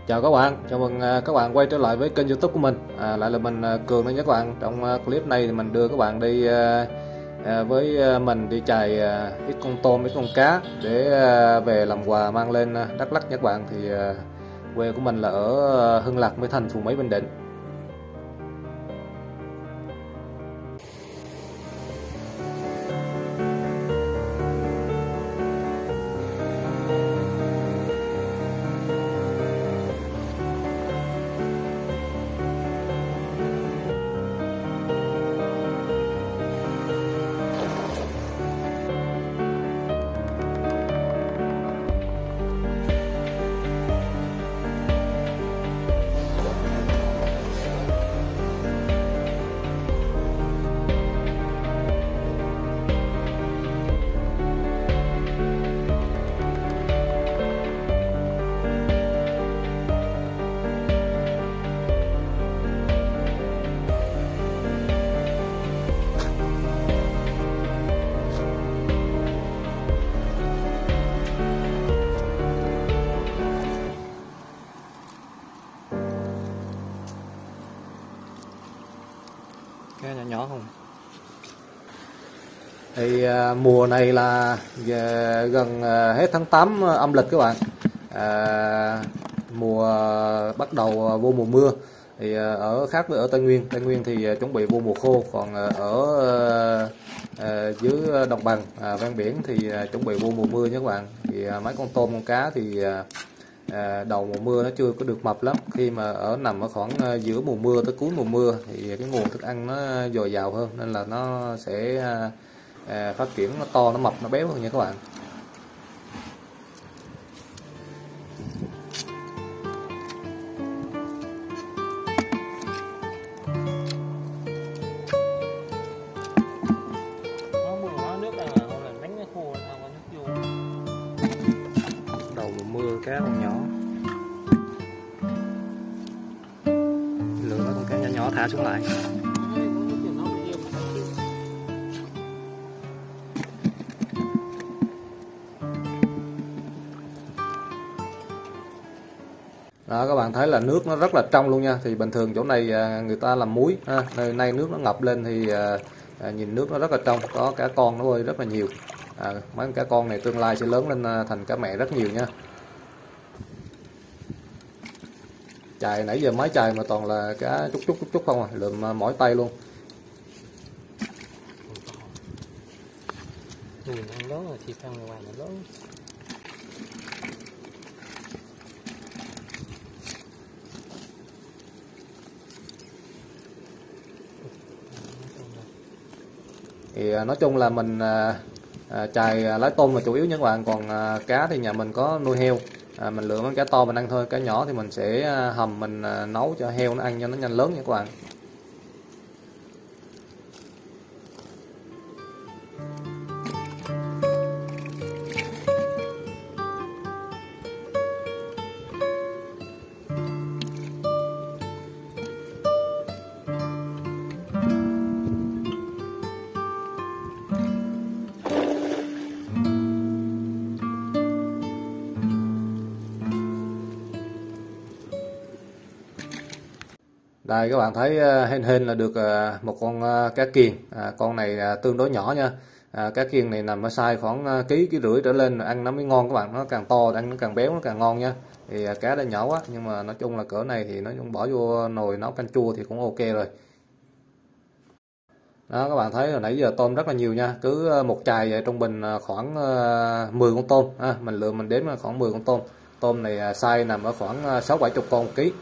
Chào các bạn, chào mừng các bạn quay trở lại với kênh YouTube của mình. Lại là mình Cường đây nhé các bạn. Trong clip này thì mình đưa các bạn đi với mình đi chài ít con tôm, ít con cá để về làm quà mang lên Đắk Lắk nhé các bạn. Thì quê của mình là ở Hưng Lạc, Mỹ Thành, Phú Mỹ, Bình Định. Cái nhỏ nhỏ không? Thì mùa này là gần hết tháng 8 âm lịch các bạn. Mùa bắt đầu vô mùa mưa. Thì ở khác với ở Tây Nguyên thì chuẩn bị vô mùa khô, còn ở dưới đồng bằng ven biển thì chuẩn bị vô mùa mưa nhé các bạn. Thì mấy con tôm con cá thì đầu mùa mưa nó chưa có được mập lắm, khi mà nằm ở khoảng giữa mùa mưa tới cuối mùa mưa thì cái nguồn thức ăn nó dồi dào hơn, nên là nó sẽ phát triển, nó to, nó mập, nó béo hơn nha các bạn. Đầu mùa mưa cá còn nhỏ, lựa mấy con cá nhỏ nhỏ thả xuống lại. Đó, các bạn thấy là nước nó rất là trong luôn nha. Thì bình thường chỗ này người ta làm muối ha. Nơi nay nước nó ngập lên thì nhìn nước nó rất là trong, có cá con nó bơi rất là nhiều. Mấy cá con này tương lai sẽ lớn lên thành cá mẹ rất nhiều nha. Chài nãy giờ mấy chài mà toàn là cá chút không à, lượm mỏi tay luôn. Lớn rồi thì sang ngoài nó lớn. Thì nói chung là mình chài lái tôm là chủ yếu nha các bạn, còn cá thì nhà mình có nuôi heo, mình lựa mấy cá to mình ăn thôi, cá nhỏ thì mình sẽ hầm, mình nấu cho heo nó ăn cho nó nhanh lớn nha các bạn. Đây các bạn thấy hên là được một con cá kiền, con này tương đối nhỏ nha. Cá kiền này nằm ở size khoảng ký rưỡi trở lên, ăn nó mới ngon các bạn, nó càng to ăn nó càng béo, nó càng ngon nha. Thì cá đã nhỏ quá, nhưng mà nói chung là cỡ này thì nói chung bỏ vô nồi nấu canh chua thì cũng ok rồi. Đó, các bạn thấy hồi nãy giờ tôm rất là nhiều nha, cứ một chài vậy trung bình khoảng 10 con tôm, mình lựa mình đếm là khoảng 10 con tôm. Tôm này size nằm ở khoảng 6-70 con một ký.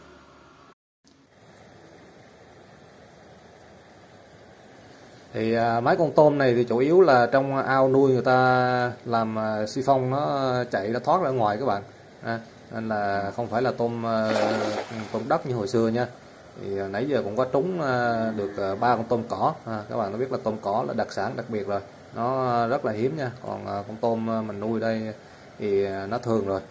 Thì mấy con tôm này thì chủ yếu là trong ao nuôi người ta làm siphon, nó chạy nó thoát ra ngoài các bạn, nên là không phải là tôm đất như hồi xưa nha. Thì nãy giờ cũng có trúng được 3 con tôm cỏ, các bạn có biết là tôm cỏ là đặc sản đặc biệt rồi, nó rất là hiếm nha. Còn con tôm mình nuôi đây thì nó thường rồi.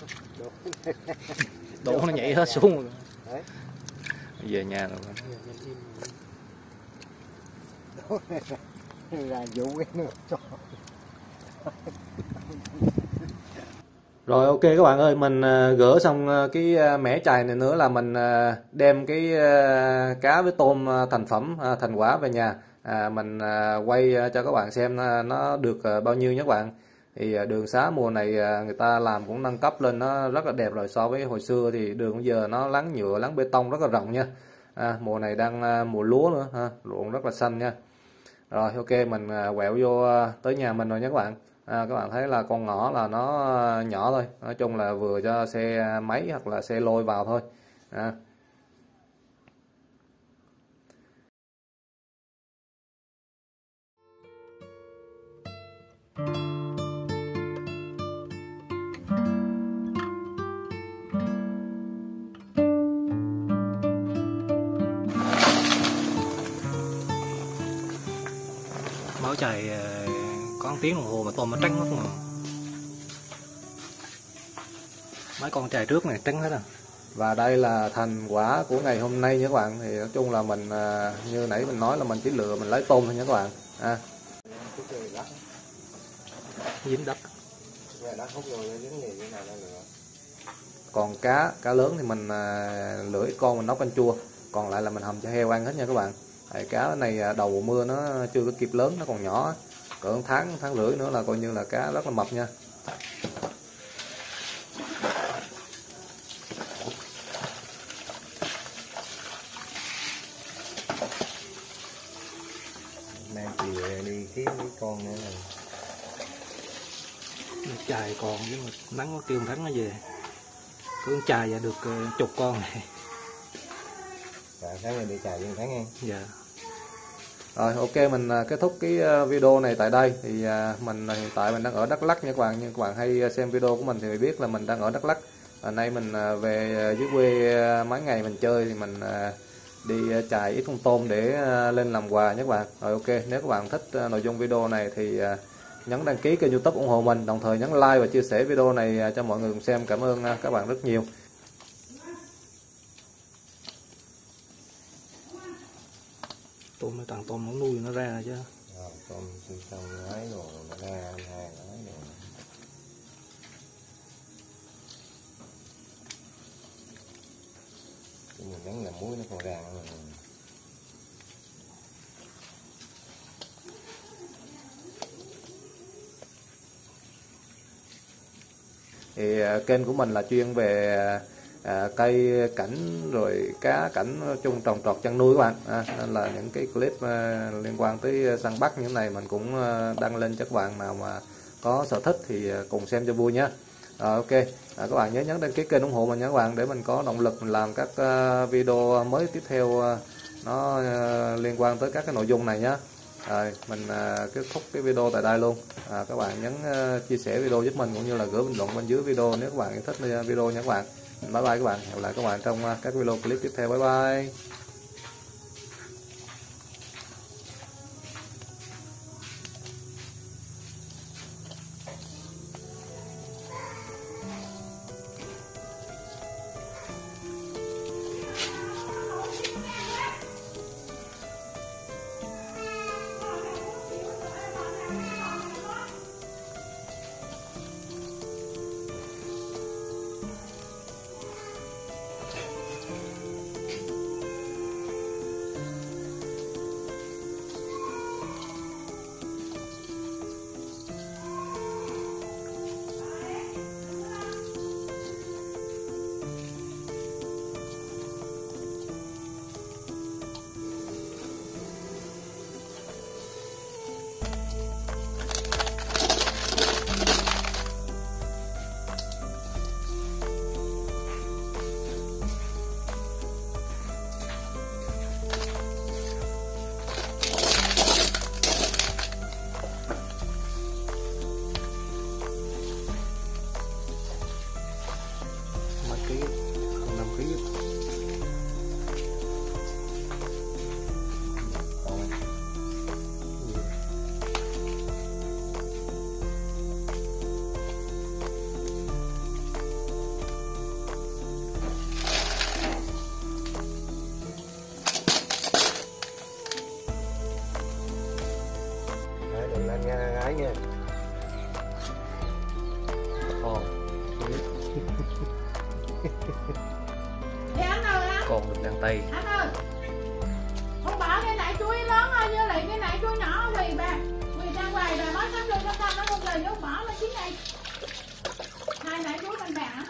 Đổ nó nhảy hết xuống rồi. Đấy. Về nhà rồi. Là vụ cái nước cho. Rồi ok các bạn ơi, mình gỡ xong cái mẻ chài này nữa là mình đem cái cá với tôm thành phẩm thành quả về nhà. Mình quay cho các bạn xem nó được bao nhiêu nhé các bạn. Thì đường xá mùa này người ta làm cũng nâng cấp lên, nó rất là đẹp rồi. So với hồi xưa thì đường bây giờ nó láng nhựa, láng bê tông rất là rộng nha. Mùa này đang mùa lúa nữa, ruộng rất là xanh nha. Rồi ok, mình quẹo vô tới nhà mình rồi nhé các bạn. Các bạn thấy là con ngõ là nó nhỏ thôi, nói chung là vừa cho xe máy hoặc là xe lôi vào thôi. Máu chày có 1 tiếng đồng hồ mà tôm nó trắng mất mà. Mấy con chài trước này trắng hết à. Và đây là thành quả của ngày hôm nay nhé các bạn. Thì nói chung là mình như nãy mình nói là mình chỉ lựa mình lấy tôm thôi nhé các bạn. Dính đất. Còn cá lớn thì mình lựa ít con mình nấu canh chua, còn lại là mình hầm cho heo ăn hết nha các bạn. Cá này đầu mùa mưa nó chưa có kịp lớn, nó còn nhỏ, cỡ tháng rưỡi nữa là coi như là cá rất là mập nha. Mang chiều đi kiếm mấy con nữa này. Chài còn chứ mà nắng nó kêu thắng nó về. Cứ chài ra được chục con này. Tháng này đi chài tháng nha. Dạ. Rồi ok, mình kết thúc cái video này tại đây. Thì mình hiện tại mình đang ở Đắk Lắk nha các bạn. Nhưng các bạn hay xem video của mình thì biết là mình đang ở Đắk Lắk. Nay mình về dưới quê mấy ngày mình chơi thì mình đi chài ít con tôm để lên làm quà nhé các bạn. Rồi ok, nếu các bạn thích nội dung video này thì nhấn đăng ký kênh YouTube ủng hộ mình, đồng thời nhấn like và chia sẻ video này cho mọi người cùng xem. Cảm ơn các bạn rất nhiều. Tôm nó toàn tôm nó nuôi nó ra chứ. Tôm xong ấy rồi nó ra hàng ấy rồi. Mình đánh là muối nó còn ra nữa. Thì kênh của mình là chuyên về cây cảnh rồi cá cảnh, nói chung trồng trọt chăn nuôi các bạn. Nên là những cái clip liên quan tới săn bắt như thế này mình cũng đăng lên cho các bạn nào mà có sở thích thì cùng xem cho vui nhé. Ok, các bạn nhớ nhấn đăng ký kênh ủng hộ mình nhé các bạn, để mình có động lực mình làm các video mới tiếp theo nó liên quan tới các cái nội dung này nhé. Rồi mình kết thúc cái video tại đây luôn. Các bạn nhấn chia sẻ video giúp mình, cũng như là gửi bình luận bên dưới video nếu các bạn thích video nha các bạn. Bye bye các bạn, hẹn gặp lại các bạn trong các video clip tiếp theo. Bye bye. đừng lên nghe gái nha. Thì anh ơi anh. Con được găng tay. Anh ơi. Không bảo cái nãy chuối lớn thôi như lại cái nãy chuối nhỏ vì bà. Vì ra ngoài bà nói 5 ly 500 nó không lời nó bỏ lên chín này. Hai nãy chuối mình bẻ.